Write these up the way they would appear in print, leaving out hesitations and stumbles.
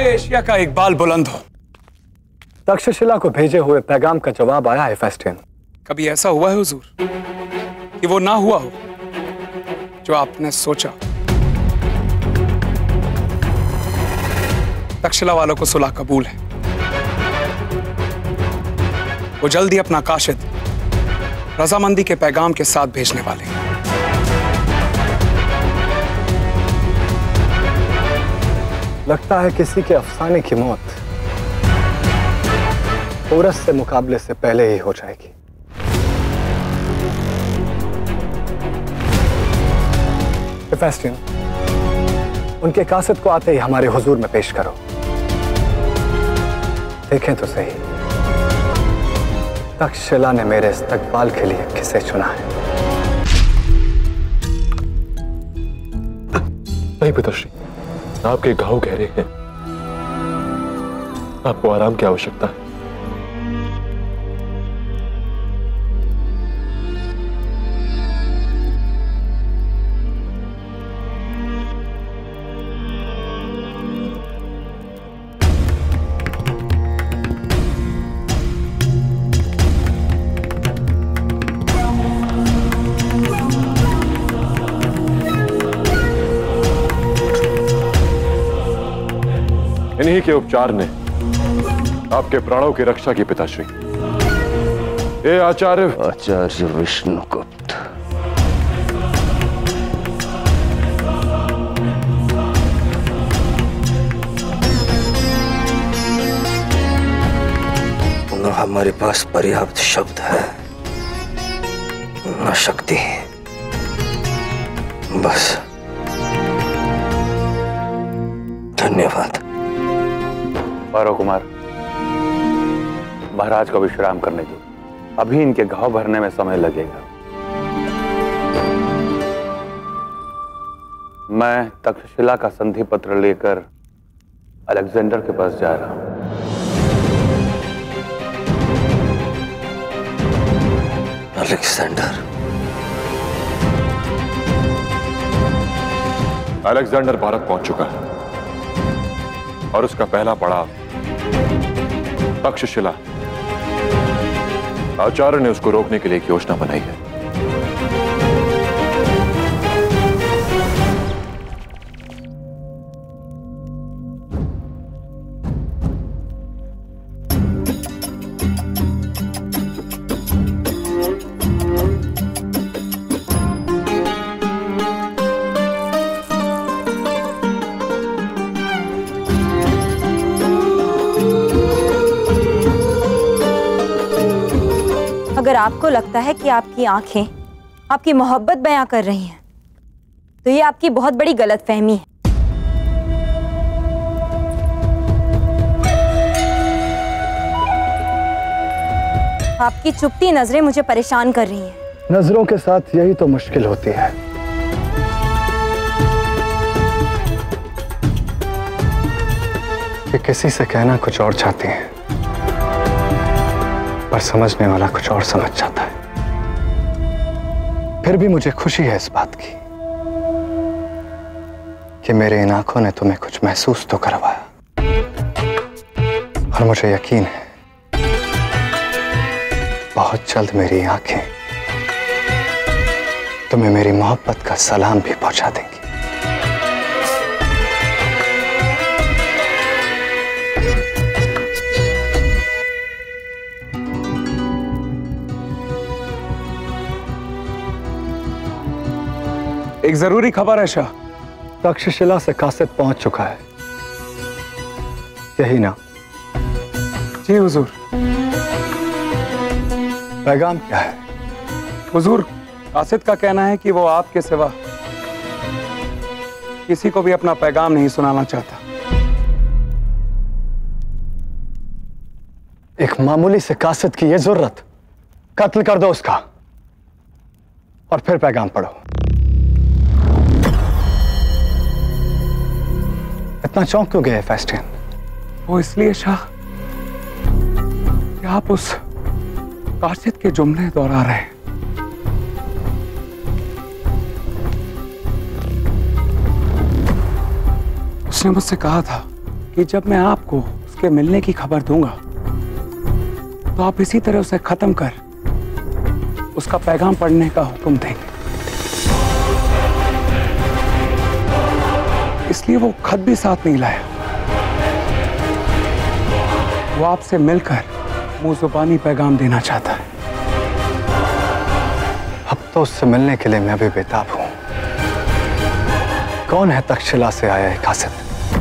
Asia का इकबाल बुलंद हो। तक्षशिला को भेजे हुए पैगाम का जवाब आया है फेस्टियन। कभी ऐसा हुआ है हुजूर कि वो ना हुआ हो जो आपने सोचा? तक्षशिला वालों को सुलह कबूल है। वो जल्दी अपना काशिद रजामंदी के पैगाम के साथ भेजने वाले हैं। लगता है किसी के अफसाने की मौत औरत से मुकाबले से पहले ही हो जाएगी। फेस्टियन, उनके कासिद को आते ही हमारे हुजूर में पेश करो। देखें तो सही, तक्षशिला ने मेरे इस्तकबाल के लिए किसे चुना है। नहीं पिताश्री, आपके घाव गहरे हैं, आपको आराम की आवश्यकता है। इन्हीं के उपचार ने आपके प्राणों की रक्षा की पिताश्री। ये आचार्य विष्णुगुप्त। न हमारे पास पर्याप्त शब्द है, न शक्ति। बस धन्यवाद। पारो कुमार, महाराज को विश्राम करने दो। अभी इनके घाव भरने में समय लगेगा। मैं तक्षशिला का संधि पत्र लेकर अलेक्जेंडर के पास जा रहा हूं। अलेक्जेंडर भारत पहुंच चुका है और उसका पहला पड़ाव तक्षशिला। आचार्य ने उसको रोकने के लिए एक योजना बनाई है। अगर आपको लगता है कि आपकी आंखें आपकी मोहब्बत बयां कर रही हैं, तो ये आपकी बहुत बड़ी गलतफहमी है। आपकी चुपती नजरें मुझे परेशान कर रही हैं। नजरों के साथ यही तो मुश्किल होती है। कि किसी से कहना कुछ और चाहती हैं, पर समझने वाला कुछ और समझ जाता है। फिर भी मुझे खुशी है इस बात की कि मेरे इन आंखों ने तुम्हें कुछ महसूस तो करवाया, और मुझे यकीन है बहुत जल्द मेरी आंखें तुम्हें मेरी मोहब्बत का सलाम भी पहुंचा देंगी। एक जरूरी खबर है शाह। तक्षशिला से कासिद पहुंच चुका है, यही ना? जी हुजूर। पैगाम क्या है? हुजूर, कासिद का कहना है कि वो आपके सिवा किसी को भी अपना पैगाम नहीं सुनाना चाहता। एक मामूली से कासिद की ये जरूरत? कत्ल कर दो उसका और फिर पैगाम पढ़ो। इतना चौंक क्यों गए फेस्टियन? वो इसलिए शाह कि आप उस कासिद के जुमले दोहरा रहे हैं। उसने मुझसे कहा था कि कि जब मैं आपको उसके मिलने की खबर दूंगा तो आप इसी तरह उसे खत्म कर उसका पैगाम पढ़ने का हुक्म देंगे। इसलिए वो खत भी साथ नहीं लाया। वो आपसे मिलकर मुंह जुबानी पैगाम देना चाहता है। अब तो उससे मिलने के लिए मैं भी बेताब हूं। कौन है तक्षशिला से आया है कासिद?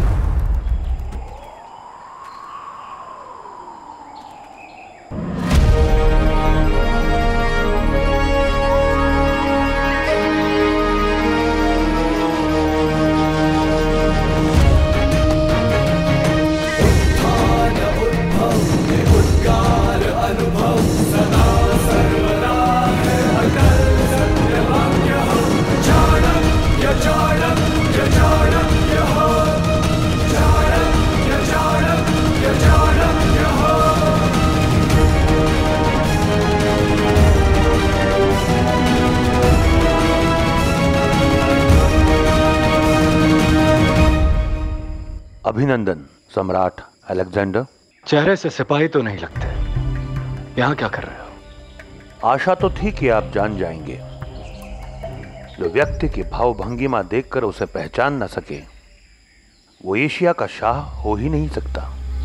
अभिनंदन सम्राट अलेक्जेंडर। चेहरे से सिपाही तो नहीं लगते। यहां क्या कर रहे हो? आशा तो थी कि आप जान जाएंगे। जो व्यक्ति की भावभंगिमा देखकर उसे पहचान न सके वो एशिया का शाह हो ही नहीं सकता।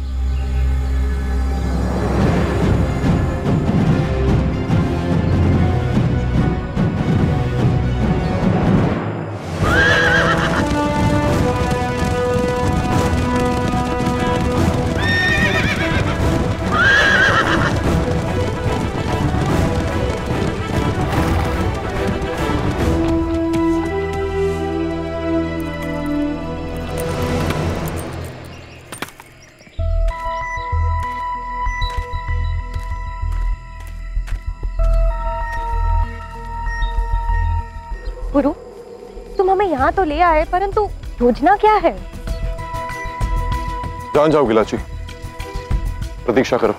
गुरु, तुम हमें यहाँ तो ले आए, परंतु योजना क्या है? जान जाओ गिलाची, प्रतीक्षा करो।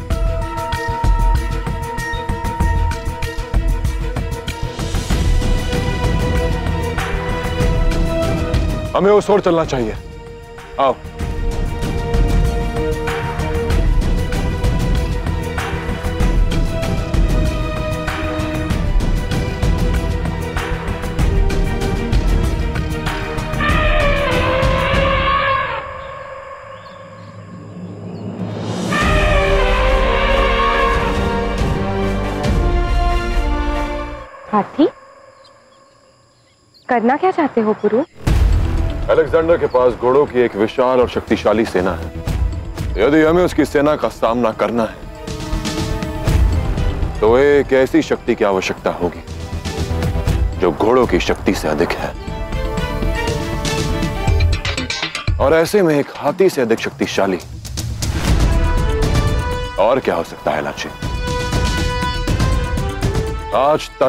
हमें उस ओर चलना चाहिए। आओ। हाथी, करना क्या चाहते हो गुरु? अलेक्जेंडर के पास घोड़ों की एक विशाल और शक्तिशाली सेना है। यदि हमें उसकी सेना का सामना करना है तो एक ऐसी शक्ति की आवश्यकता होगी जो घोड़ों की शक्ति से अधिक है। और ऐसे में एक हाथी से अधिक शक्तिशाली और क्या हो सकता है लाची? आज तक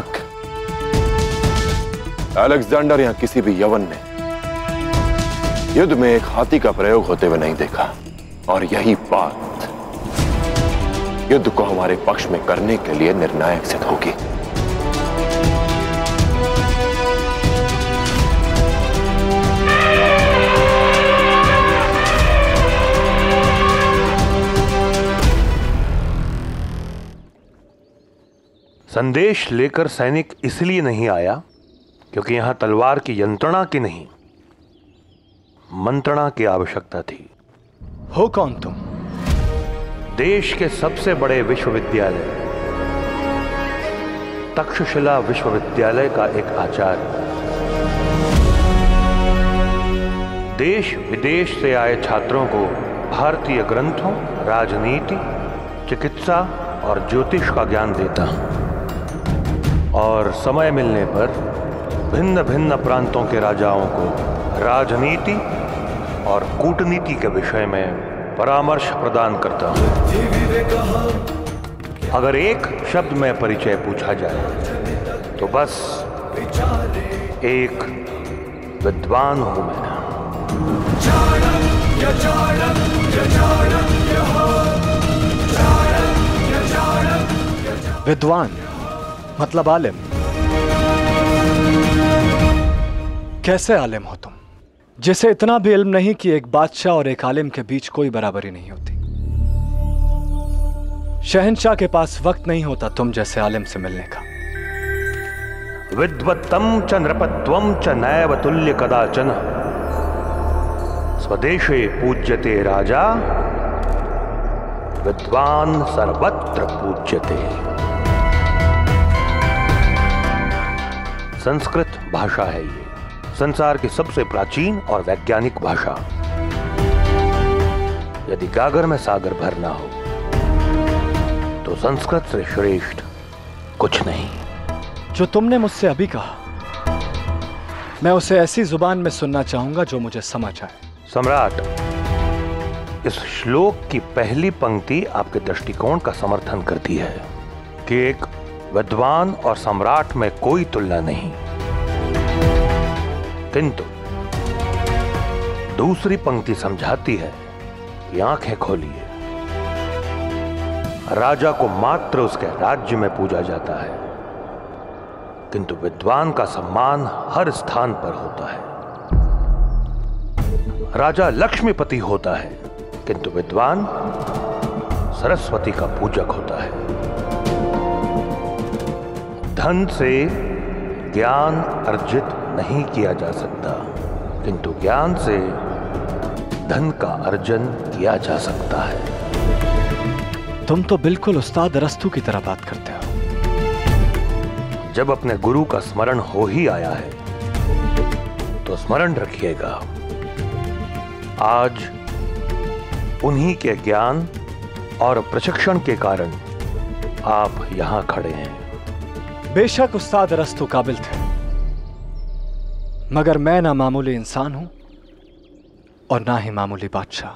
अलेक्जेंडर या किसी भी यवन ने युद्ध में एक हाथी का प्रयोग होते हुए नहीं देखा। और यही बात युद्ध को हमारे पक्ष में करने के लिए निर्णायक सिद्ध होगी। संदेश लेकर सैनिक इसलिए नहीं आया क्योंकि यहां तलवार की यंत्रणा की नहीं, मंत्रणा की आवश्यकता थी। हो कौन तुम? देश के सबसे बड़े विश्वविद्यालय तक्षशिला विश्वविद्यालय का एक आचार्य। देश विदेश से आए छात्रों को भारतीय ग्रंथों, राजनीति, चिकित्सा और ज्योतिष का ज्ञान देता हूं। और समय मिलने पर भिन्न भिन्न प्रांतों के राजाओं को राजनीति और कूटनीति के विषय में परामर्श प्रदान करता हूं। अगर एक शब्द में परिचय पूछा जाए तो बस एक विद्वान हूं मैं। विद्वान मतलब आलिम। कैसे आलिम हो तुम? जिसे इतना भी इल्म नहीं कि एक बादशाह और एक आलिम के बीच कोई बराबरी नहीं होती। शहंशाह के पास वक्त नहीं होता तुम जैसे आलिम से मिलने का। विद्वत्तम च नृपत्वम च नैव तुल्य कदाचन स्वदेशे पूज्यते राजा विद्वान सर्वत्र पूज्यते। संस्कृत भाषा है ये, संसार की सबसे प्राचीन और वैज्ञानिक भाषा। यदि गागर में सागर भरना हो तो संस्कृत से श्रेष्ठ कुछ नहीं। जो तुमने मुझसे अभी कहा, मैं उसे ऐसी जुबान में सुनना चाहूंगा जो मुझे समझ आए। सम्राट, इस श्लोक की पहली पंक्ति आपके दृष्टिकोण का समर्थन करती है कि एक विद्वान और सम्राट में कोई तुलना नहीं, किंतु दूसरी पंक्ति समझाती है कि आंखें खोलिए, राजा को मात्र उसके राज्य में पूजा जाता है, किंतु विद्वान का सम्मान हर स्थान पर होता है। राजा लक्ष्मीपति होता है, किंतु विद्वान सरस्वती का पूजक होता है। धन से ज्ञान अर्जित नहीं किया जा सकता, किंतु ज्ञान से धन का अर्जन किया जा सकता है। तुम तो बिल्कुल उस्ताद अरस्तू की तरह बात करते हो। जब अपने गुरु का स्मरण हो ही आया है तो स्मरण रखिएगा, आज उन्हीं के ज्ञान और प्रशिक्षण के कारण आप यहां खड़े हैं। बेशक उस्ताद अरस्तू काबिल थे, मगर मैं ना मामूली इंसान हूं और ना ही मामूली बादशाह।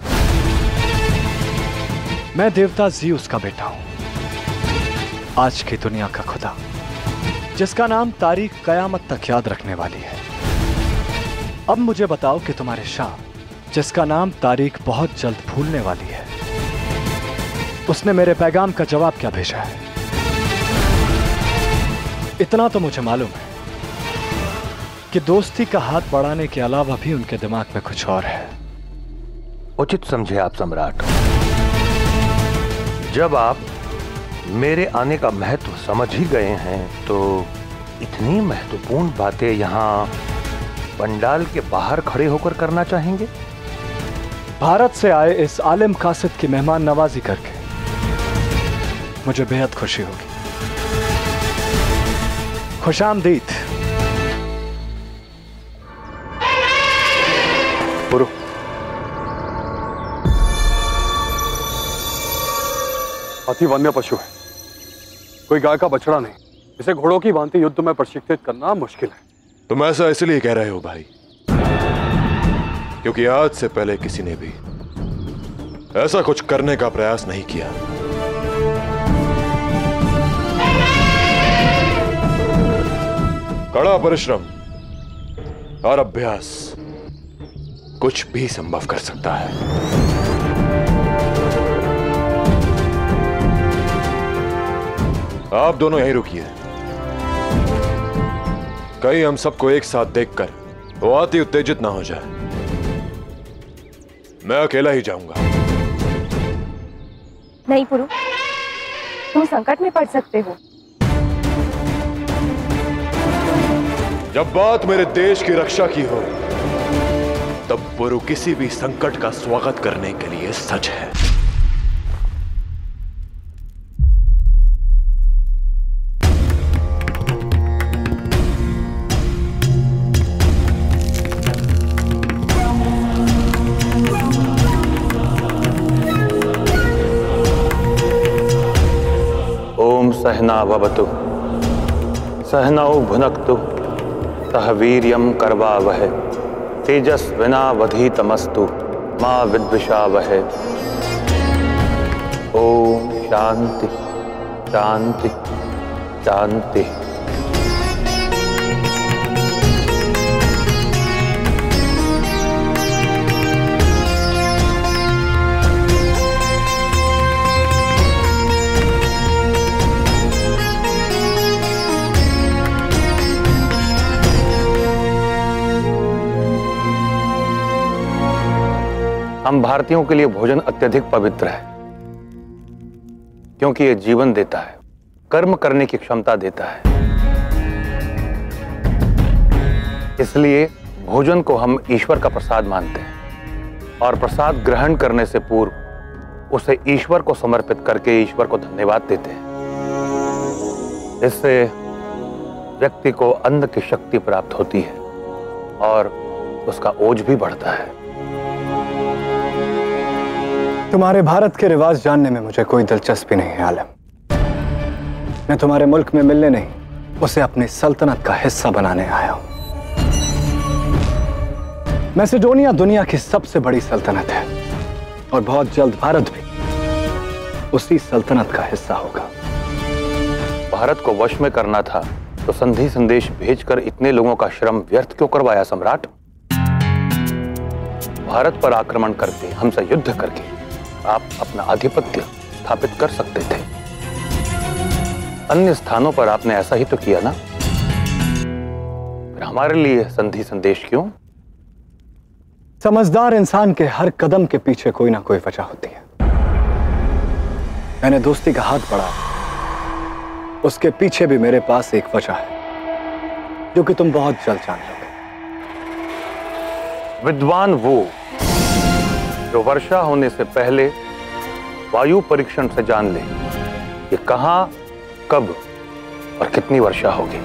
मैं देवता ज़ीउस का बेटा हूं, आज की दुनिया का खुदा, जिसका नाम तारीख कयामत तक याद रखने वाली है। अब मुझे बताओ कि तुम्हारे शाह, जिसका नाम तारीख बहुत जल्द भूलने वाली है, उसने मेरे पैगाम का जवाब क्या भेजा है? इतना तो मुझे मालूम है कि दोस्ती का हाथ बढ़ाने के अलावा भी उनके दिमाग में कुछ और है। उचित समझे आप सम्राट। जब आप मेरे आने का महत्व समझ ही गए हैं तो इतनी महत्वपूर्ण बातें यहां पंडाल के बाहर खड़े होकर करना चाहेंगे? भारत से आए इस आलिम कासिद की मेहमान नवाजी करके मुझे बेहद खुशी होगी। खुशामदीद। पुरु, हाथी वन्य पशु है, कोई गाय का बछड़ा नहीं। इसे घोड़ों की भांति युद्ध में प्रशिक्षित करना मुश्किल है। तुम ऐसा इसलिए कह रहे हो भाई क्योंकि आज से पहले किसी ने भी ऐसा कुछ करने का प्रयास नहीं किया। कड़ा परिश्रम और अभ्यास कुछ भी संभव कर सकता है। आप दोनों यहीं रुकिए, कहीं हम सबको एक साथ देखकर वो अति उत्तेजित ना हो जाए। मैं अकेला ही जाऊंगा। नहीं पुरु, तुम संकट में पड़ सकते हो। जब बात मेरे देश की रक्षा की हो तब पुरु किसी भी संकट का स्वागत करने के लिए सच है। ओम सहना भवतु सहनौ भुनक्तु सह वीर्यं करवावहै तेजस्विनावधीतमस्तु मा विद्विषावहै। ओम शांति शांति शांति। हम भारतीयों के लिए भोजन अत्यधिक पवित्र है, क्योंकि ये जीवन देता है, कर्म करने की क्षमता देता है। इसलिए भोजन को हम ईश्वर का प्रसाद मानते हैं और प्रसाद ग्रहण करने से पूर्व उसे ईश्वर को समर्पित करके ईश्वर को धन्यवाद देते हैं। इससे व्यक्ति को अन्न की शक्ति प्राप्त होती है और उसका ओज भी बढ़ता है। तुम्हारे भारत के रिवाज जानने में मुझे कोई दिलचस्पी नहीं है आलम। मैं तुम्हारे मुल्क में मिलने नहीं, उसे अपनी सल्तनत का हिस्सा बनाने आया हूं। मैसेडोनिया दुनिया की सबसे बड़ी सल्तनत है और बहुत जल्द भारत भी उसी सल्तनत का हिस्सा होगा। भारत को वश में करना था तो संधि संदेश भेजकर इतने लोगों का श्रम व्यर्थ क्यों करवाया सम्राट? भारत पर आक्रमण करके, हमसे युद्ध करके आप अपना आधिपत्य स्थापित कर सकते थे। अन्य स्थानों पर आपने ऐसा ही तो किया ना? फिर हमारे लिए संधि संदेश क्यों? समझदार इंसान के हर कदम के पीछे कोई ना कोई वजह होती है। मैंने दोस्ती का हाथ बढ़ाया, उसके पीछे भी मेरे पास एक वजह है जो कि तुम बहुत जल्द जान लोगे। विद्वान वो जो वर्षा होने से पहले वायु परीक्षण से जान ले कि कहां, कब और कितनी वर्षा होगी।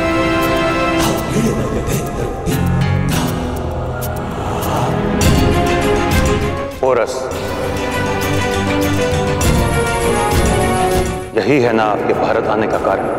पोरस, यही है ना आपके भारत आने का कारण?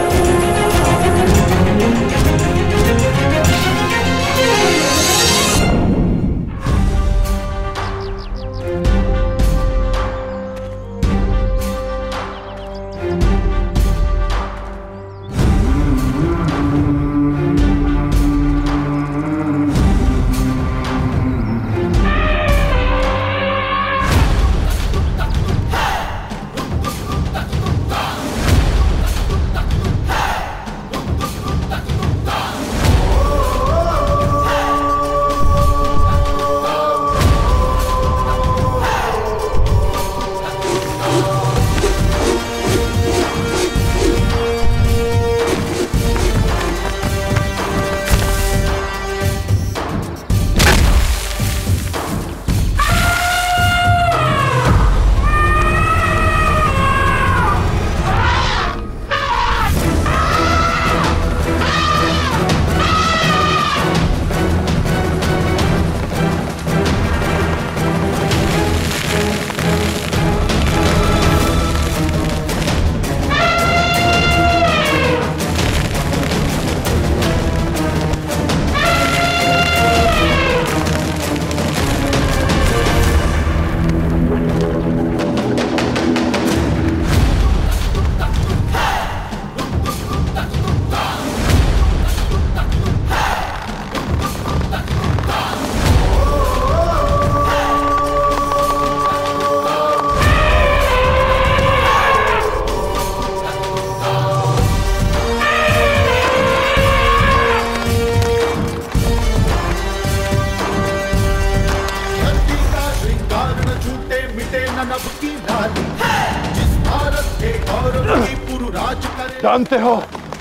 जानते हो,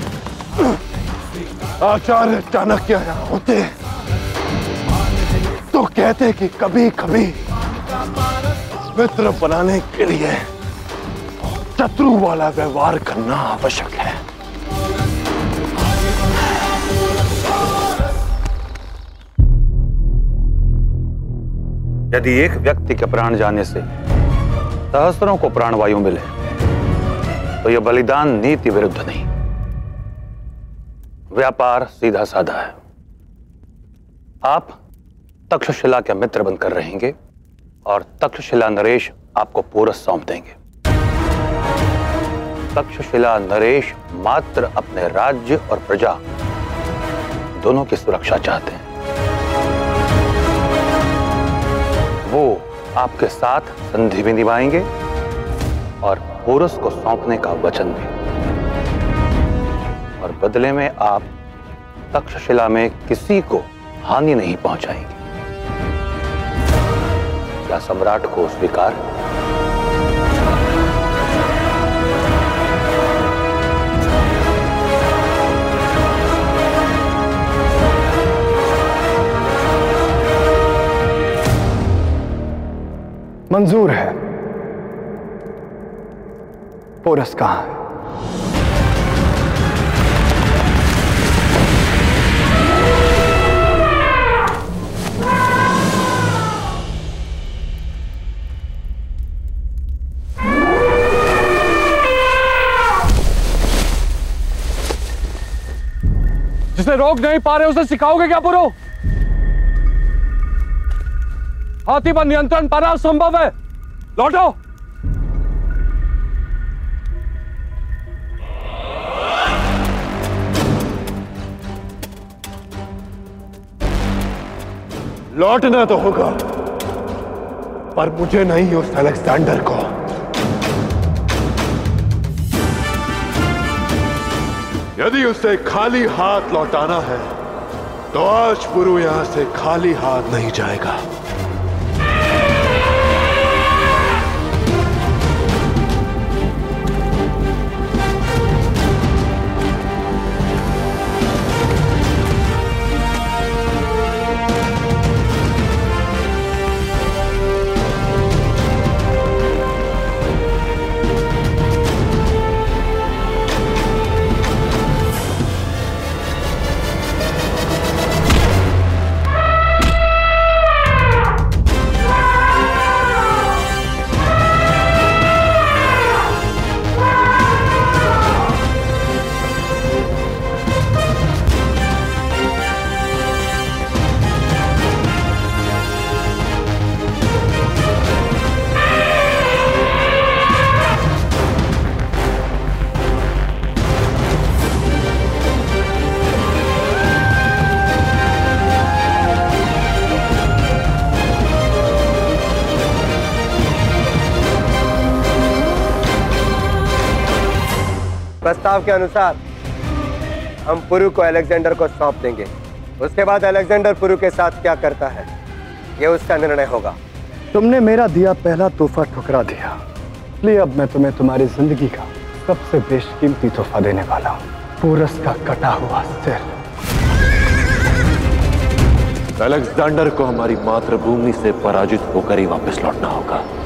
आचार्य चाणक्य यहाँ होते तो कहते कि कभी कभी मित्र बनाने के लिए शत्रु वाला व्यवहार करना आवश्यक है। यदि एक व्यक्ति के प्राण जाने से सहस्त्रों को प्राणवायु मिले तो यह बलिदान नीति विरुद्ध नहीं, व्यापार सीधा साधा है। आप तक्षशिला के मित्र बनकर रहेंगे और तक्षशिला नरेश आपको पोरस सौंप देंगे। तक्षशिला नरेश मात्र अपने राज्य और प्रजा दोनों की सुरक्षा चाहते हैं। वो आपके साथ संधि भी निभाएंगे और पोरस को सौंपने का वचन भी, और बदले में आप तक्षशिला में किसी को हानि नहीं पहुंचाएंगे। क्या सम्राट को स्वीकार? मंजूर है। पोरस कहाँ है? जिसे रोक नहीं पा रहे उसे सिखाओगे क्या पुरु? हाथी पर नियंत्रण पाना असंभव है। लौटो। लौटना तो होगा, पर मुझे नहीं, उस अलेक्जेंडर को। यदि उसे खाली हाथ लौटाना है तो आज पुरु यहां से खाली हाथ नहीं जाएगा। प्रस्ताव के अनुसार हम पुरु को अलेक्जेंडर को सौंप देंगे। उसके बाद अलेक्जेंडर पुरु के साथ क्या करता है यह उसका निर्णय होगा। तुमने मेरा दिया पहला तोहफा ठुकरा दिया, इसलिए अब मैं तुम्हें तुम्हारी जिंदगी का सबसे बेशकीमती तोहफा देने वाला हूँ, पोरस का कटा हुआ सिर। अलेक्जेंडर को हमारी मातृभूमि से पराजित होकर ही वापस लौटना होगा।